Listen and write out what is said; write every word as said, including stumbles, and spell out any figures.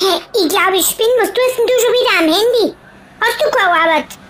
Ich glaube, ich spinne. Was tust denn du schon wieder am Handy? Hast du keine Arbeit?